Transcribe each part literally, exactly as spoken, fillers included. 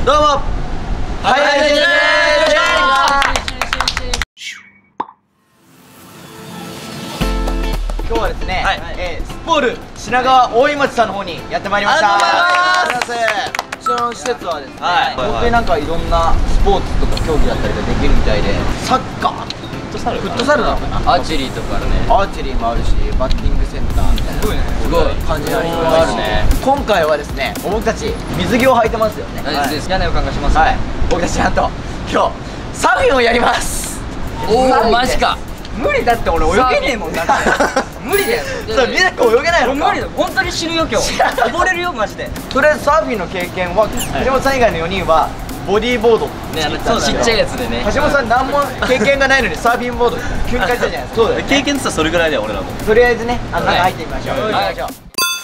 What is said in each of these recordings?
どうもはいはいはい。今日はですね、えー、スポール品川大井町さんの方にやってまいりました。ありがとうございます。こちらの施設はですね、本当になんかいろんなスポーツとか競技だったりができるみたいで、サッカー、フットサル、フットサルなのかな、 アーチェリーとかあるね。 アーチェリーもあるし、バッティングセンターみたいな、すごいね、すごい感じのいろいろあるね。今回はですね、僕たち水着を履いてますよね。 嫌な予感がします。 はい、僕たちなんと今日サーフィンをやります。 おお、マジか。 無理だって、俺泳げねえもんだって。無理だよ。そう、みんな泳げないのか。 無理だよ、本当に死ぬよ今日。溺れるよマジで。 とりあえずサーフィンの経験は橋本さん以外のよにんはボディーボードね、あのちっちゃいやつでね。 橋本さん何も経験がないのにサーフィンボード急に変えたじゃないですか。そうだよ、 経験ってさそれぐらいだよ俺らも。 とりあえずね、あの中入ってみましょう。行きましょう。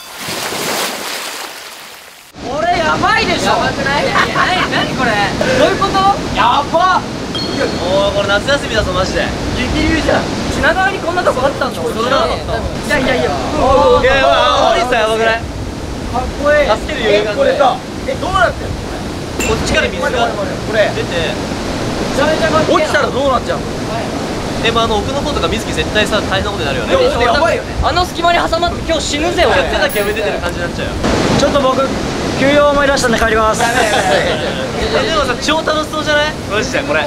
これやばいでしょ。やばくない？何これ？どういうこと？やばっ。 おお、これ夏休みだぞマジで。 激流じゃん。品川にこんなとこあったんだ。俺知らなかった。いやいやいや。 おお、いやおりさやばくない？ かっこいい。 助ける余裕がこれさ、え、どうなってんの？ こっちから水がこれ出てめちゃめちゃかっこいい。 落ちたらどうなっちゃうの？ でもあの奥の方とか水木絶対さ大変なことになるよね。 やばいよね。 あの隙間に挟まって今日死ぬぜ俺。 手だけ上出てる感じになっちゃうよ。 ちょっと僕休養思い出したんで帰ります。 でもさ超楽しそうじゃない？マジでこれ。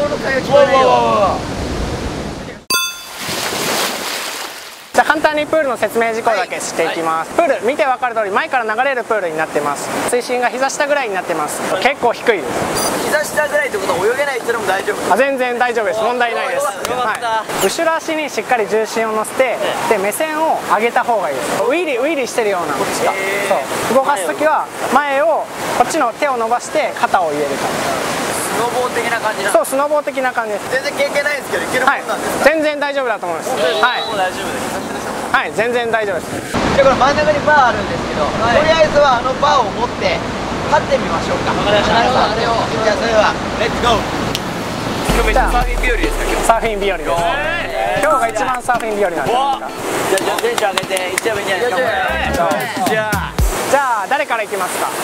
じゃあ簡単にプールの説明事項だけしていきます。プール見て分かる通り前から流れるプールになってます。水深が膝下ぐらいになってます。結構低いです。 膝下ぐらいってことは泳げないってのも大丈夫？ あ、全然大丈夫です。問題ないです。はい、後ろ足にしっかり重心を乗せて、で目線を上げた方がいいです。ウィリウィリしてるような。そう動かす時は前をこっちの手を伸ばして肩を入れる感じ。 スノボー的な感じなの？ そう、スノボー的な感じです。 全然経験ないんですけどいけるもんなんですか？ はい、全然大丈夫だと思います。はい、 大丈夫です。 はい、全然大丈夫です。 じゃあこれ真ん中にバーあるんですけど、とりあえずはあのバーを持って立ってみましょうか。わかりました。じゃあそれではレッツゴー。今日めっちゃサーフィン日和ですか？今日サーフィン日和です。今日が一番サーフィン日和なんですか？ じゃあテンション上げていっちゃえばいいんじゃないですか？じゃあじゃあ誰から行きますか？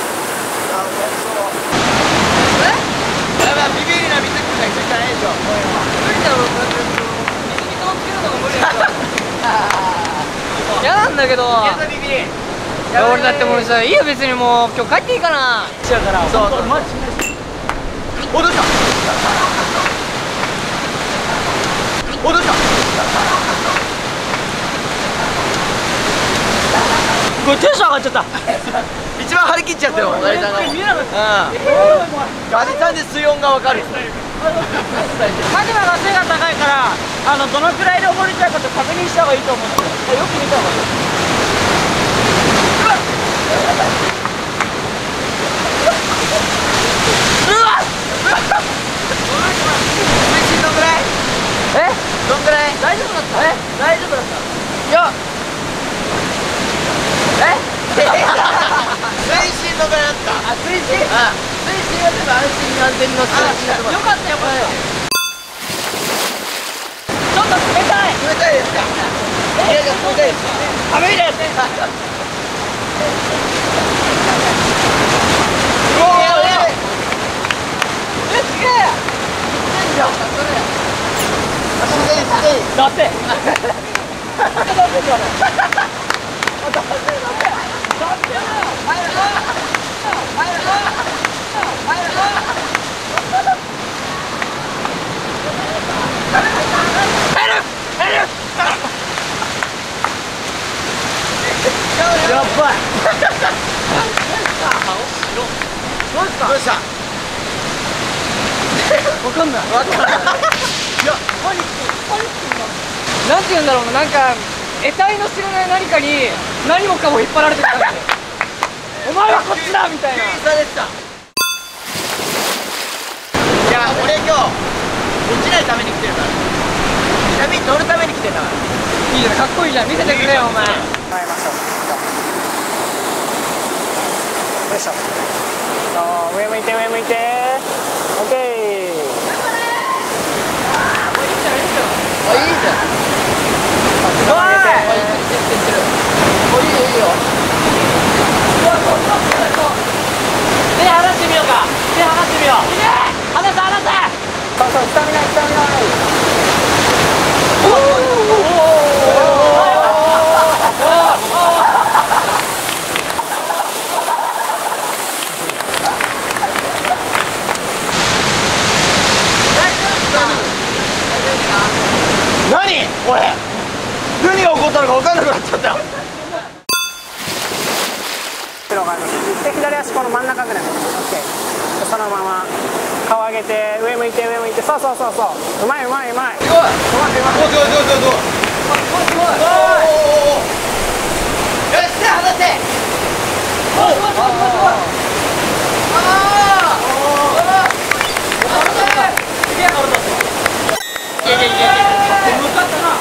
やばい、ビビりな水木が一緒じゃないでしょ。無理だろ、水着とつけるのが無理だよ。 嫌なんだけど。 ビビり。 俺だってもうさ、いいよ別にもう今日帰っていいかな。 違うから。そうそう。マジで。お、どうした？お、どうした？ これテンション上がっちゃった。 一番張り切っちゃったよ。ガリさんの。うん。ガリさんで水温がわかる。 カジマが背が高いから、あのどのくらいで溺れちゃうかと確認した方がいいと思うんだよ。よく見た方がいい。うわっ。 水深どんぐらい？ え？ どんぐらい？ 大丈夫だった？え？大丈夫だった？いや。え？ 水深どんぐらいだった？ あ、水深？あ、水深は全部安心安全の水深。よかったよかった。ちょっと冷たい。 冷たいですか？いやいや、冷たいです。 寒いです。 うわー、 え、すげえ。 自然自然。 だって。だってだってやばい。 どうした？どうした？ わかんない。 わかんない。いや、 パニック、パニックになる。なんて言うんだろうな、なんか得体の知らない何かに何もかも引っ張られてる感じ。お前はこっちだみたいな。 急にされてた。いや、俺今日落ちないために来てるから。波乗るために来てたから。 いいじゃん、かっこいいじゃん。見せてくれよお前。 参りましょう。よいしょ。そう、上向いて上向いて。オッケー。 あ、もういいじゃんいいじゃん。 あ、いいじゃん。 すごい。 お、いいよいいよ。 手離してみようか。手離してみよう。 よ。 離せ離せ。 そうそう、スタミナスタミナ。 何これ、何が起こったのか分かんなくなっちゃったよ。 広がります。で左足この真ん中ぐらい。オッケー。そのまま顔上げて上向いて上向いて、そうそうそうそう。うまいうまいうまい。 すごい。うまいうまい。すごいすごいすごいすごい。すごいすごい。よし、手離せ。おお。すごいすごいすごい。ああ。すげえ体だ。いけいけいけいけ。向かったな。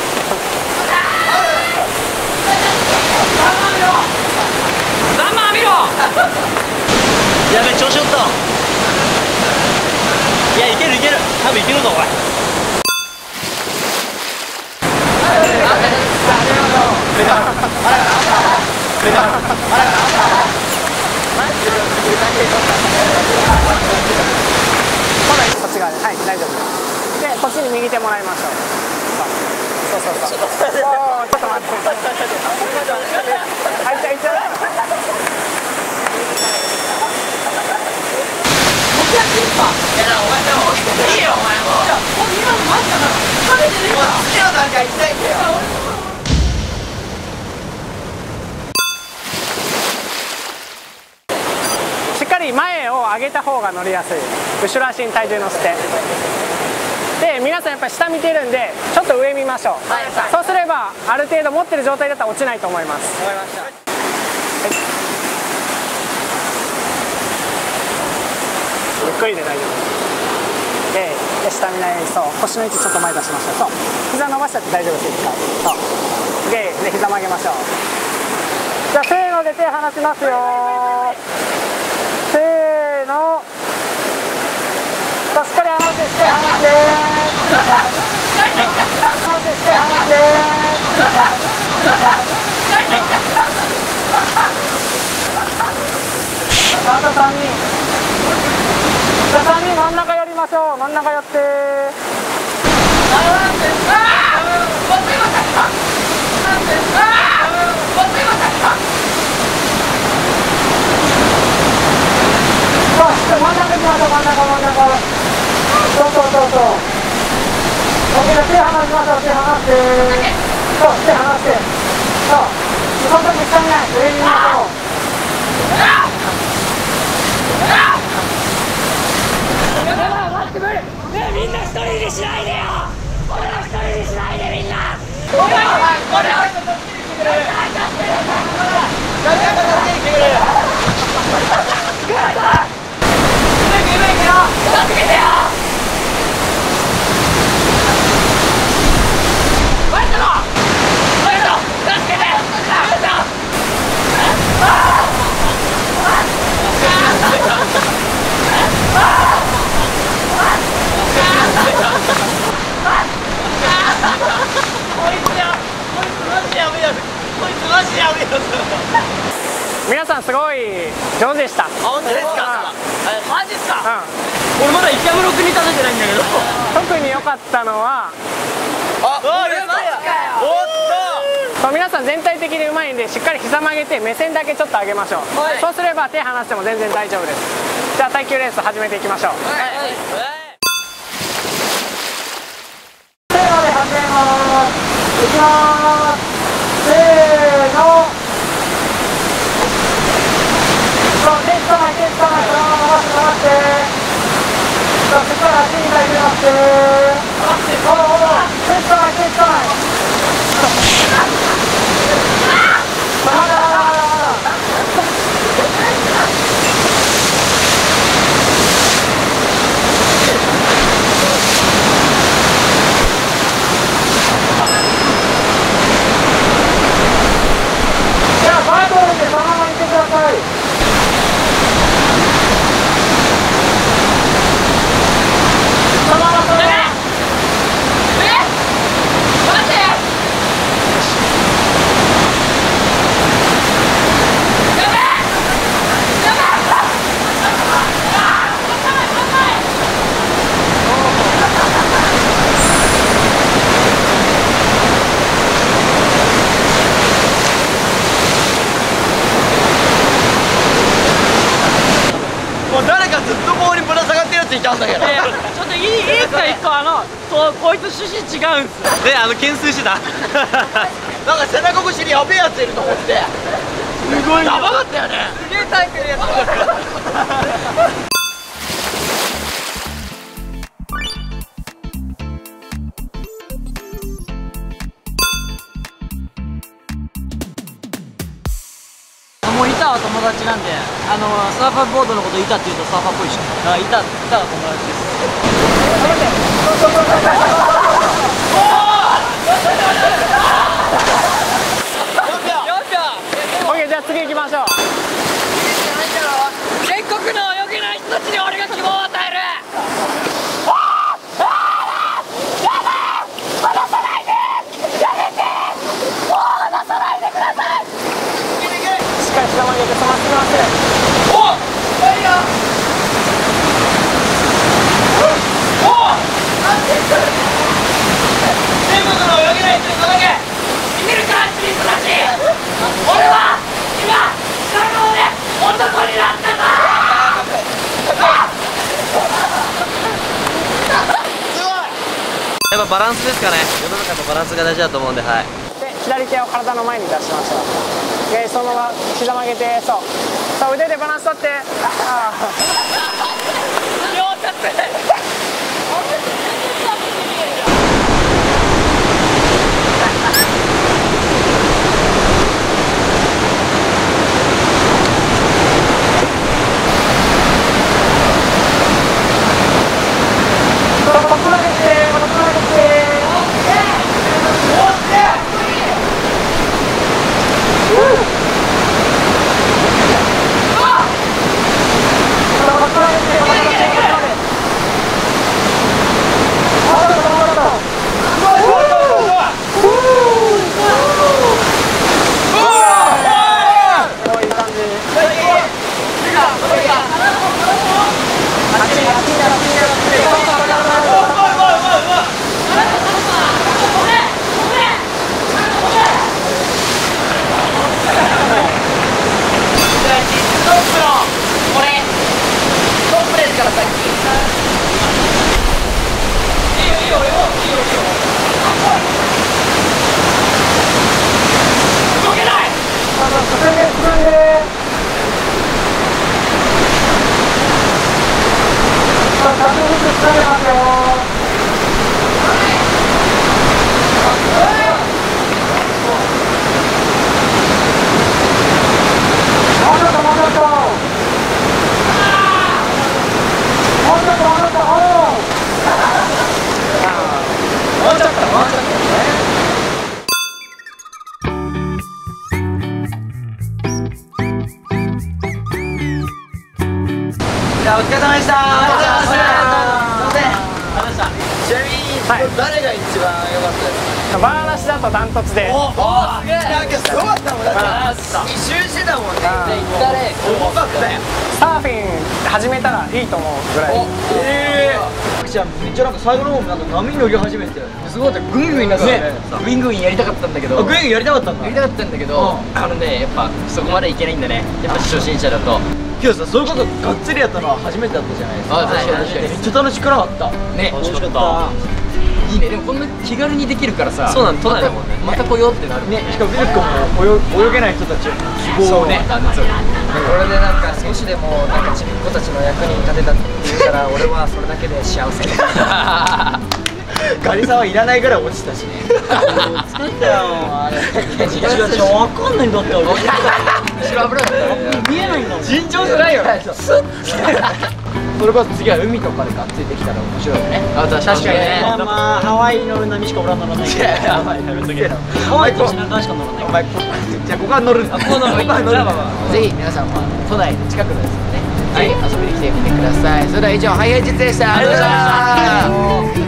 やべ、調子乗った。いや、いけるいける、多分いけるぞこれ。 こっち側で、はい、大丈夫です。で、こっちに右手もらいましょう。そうそうそうそう。おお、ちょっと待って。あいちゃいちゃ。 いや、お前でもいいよ、お前も。今のマジだな。疲れてるよ。次の段階行きたいんだよ。 しっかり前を上げた方が乗りやすい。後ろ足に体重乗せて。で、皆さんやっぱり下見てるんで、ちょっと上見ましょう。はいはい、そうすればある程度持ってる状態だったら落ちないと思います。わかりました。はい、ゆっくりで大丈夫です。で、下見ないように、そう、腰の位置ちょっと前出しましょう。そう、膝伸ばしちゃって大丈夫です。一回。そう。で、で膝曲げましょう。じゃあせーので手離しますよ。せーの。しっかり離して、しっかり離して。離して、しっかり離して。あとさんにん。じゃあさんにん真ん中やりましょう。真ん中やって。そう、真ん中行きましょう。真ん中真ん中。そうそうそうそう。オッケー、手離しましょう。手離して。そう、手離して。そう。その時下にない。上に見ましょう。 ねえ、みんな一人にしないでよ。俺ら一人にしないで、みんな。 お前、これは助けに来てくれる。誰か助けに来てくれる。 助けてよ。ワイトのワイト助けて。ワイト皆さんすごい上手でした。 あ、本当ですか。マジっすか。 俺まだ池室君に立ててないんだけど。 特に良かったのは、 あ、俺マジかよ。おっそう、皆さん全体的にうまいんで、しっかり膝曲げて目線だけちょっと上げましょう。 はい、 そうすれば手離しても全然大丈夫です。じゃあ耐久レース始めていきましょう。 はいはい。 せーので始めます。いきます。せーの。そう、手つかない、手つかない、そのまま伸ばして伸ばして。そう、しっかり足に体重乗せて。ほらほら、手つかない、手つかない。まだまだまだまだ。じゃあバートルでそのまま行ってください。そのままそのまま。 ついたんだけど。 ちょっといいいいか一個あのとこいつ趣旨違うんすよ。 であの懸垂してたなんか背中越しにやべえやついると思って。すごいやばかったよね。 すげえタイプのやつもういたは友達なんで、あのサーファーボードのこといたって言うとサーファーっぽいでしょ。あ、いた、いたは友達です。 オッケー、じゃあ次行きましょう。 全国の泳げない人たちに俺が希望を与える。 しっかり下曲げて止まってきます。 おっ、いいよ。おお、全国の泳げない人に届け。 見てるか、チリスたち。俺は今下の方で男になったぞ。 やっぱバランスですかね。世の中のバランスが大事だと思うんで、はい。 で左手を体の前に出しましょう。でそのまま膝曲げて、そうそう腕でバランス取って、あ両手じゃあお疲れ様でした。ありがとうございました。ちなみに、 はい、 誰が一番良かったですか？ バーなしだとダントツで。 おお、すげえ。なんかすごかったもん。だって一周してたもんね。で、行ったね。すごかったよ。 サーフィン始めたらいいと思うぐらい。 ええ。じゃあめっちゃなんか最後の方なんか波に乗り始めて、すごかった。グイグイなんかね。 グイグイやりたかったんだけど。 グイグイやりたかったんだ。 やりたかったんだけど、あのね、やっぱそこまでいけないんだね。やっぱ初心者だと。 けどさ、そういうことがっつりやったのは初めてだったじゃないですか。 あ、確かに確かに。 めっちゃ楽しくなかった。 ね、 楽しかった。 いいね。でもこんな気軽にできるからさ。 そうなの、都内だもんね。 また来ようってなるね。しかも美術君も泳泳げない人たちを希望をね。 そう。これでなんか少しでもなんかちびっ子たちの役に立てたって言うから俺はそれだけで幸せ。 ガリさんはいらないぐらい落ちたしね。作ったよあれ。わかんないんだって俺。後ろ危なかった。見えないんだもん。尋常じゃないよ。それこそ次は海とかでがっついてきたら面白いよね。 あ、確かにね。 まあハワイ乗る波しか俺は乗らないけど。ハワイ乗るすげえな。ハワイと品川しか乗らない。お前じゃあここは乗るんだ。ここ乗る。 ぜひ皆さんは都内の近くのですね、ぜひ遊びに来てみてください。それでは以上ハイヘイジッツでした。ありがとうございました。